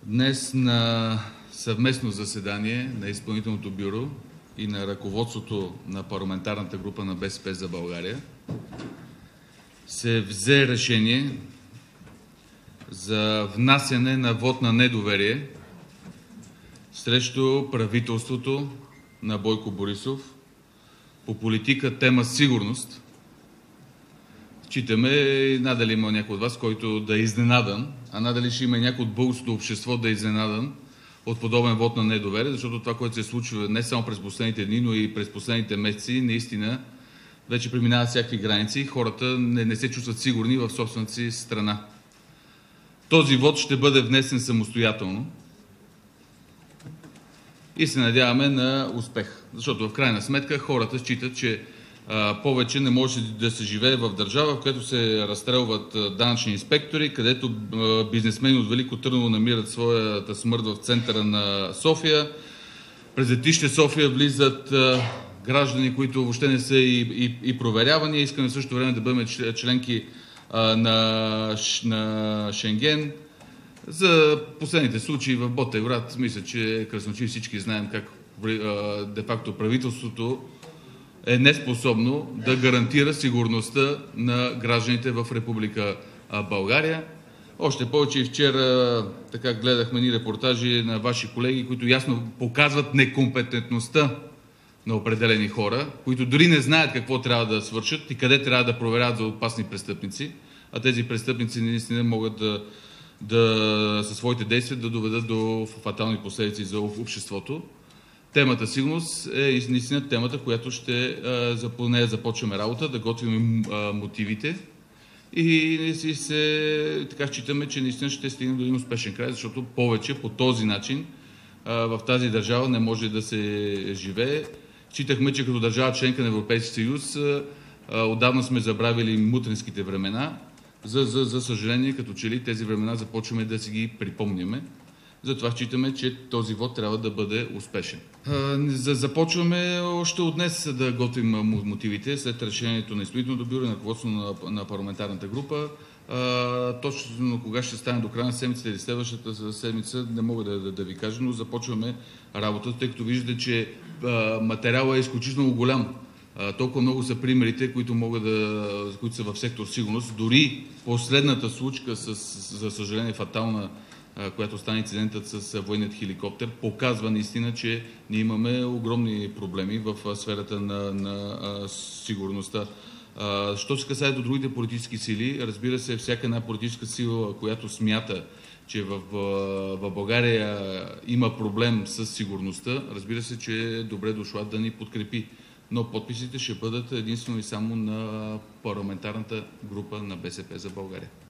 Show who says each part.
Speaker 1: Днес на съвместно заседание на Изпълнителното бюро и на ръководството на парламентарната група на БСП за България се взе решение за внасяне на вот на недоверие срещу правителството на Бойко Борисов по политика тема сигурност. Считаме, надали има някой от вас, който да е изненадан, а надали ще има някой от българското общество да е изненадан от подобен вот на недоверие, защото това, което се случва не само през последните дни, но и през последните месеци, наистина вече преминава всякакви граници и хората не се чувстват сигурни в собствената си страна. Този вот ще бъде внесен самостоятелно и се надяваме на успех, защото в крайна сметка хората считат, че повече не може да се живее в държава, в която се разстрелват данъчни инспектори, където бизнесмени от Велико Търново намират своята смърт в центъра на София. През летище София влизат граждани, които въобще не са и проверявани. Искаме в същото време да бъдем членки на Шенген. За последните случаи в Ботевград, мисля, че красночи всички знаем как де-факто правителството е неспособно да гарантира сигурността на гражданите в Република България. Още повече и вчера гледахме ни репортажи на ваши колеги, които ясно показват некомпетентността на определени хора, които дори не знаят какво трябва да свършат и къде трябва да проверяват за опасни престъпници, а тези престъпници наистина могат със своите действия да доведат до фатални последици за обществото. Темата сигурност е наистина темата, която по нея започваме работа, да готвим мотивите и така считаме, че наистина ще стигнем до един успешен край, защото повече по този начин в тази държава не може да се живее. Считахме, че като държава членка на Европейския съюз отдавна сме забравили мутренските времена. За съжаление, като че ли тези времена започваме да си ги припомняме. Затова считаме, че този вот трябва да бъде успешен. Започваме още от днес да готвим мотивите след решението на Изпълнителното бюро и на ръководството на парламентарната група. Точно кога ще стане до края на седмицата или следващата седмица, не мога да ви кажа, но започваме работата, тъй като виждате, че материалът е изключително голям. Толкова много са примерите, които са в сектор сигурност. Дори последната случка, за съжаление фатална, която стане инцидентът с военният хеликоптер, показва наистина, че ние имаме огромни проблеми в сферата на сигурността. Що се касае до другите политически сили, разбира се, всяка една политическа сила, която смята, че в България има проблем с сигурността, разбира се, че е добре дошла да ни подкрепи. Но подписите ще бъдат единствено и само на парламентарната група на БСП за България.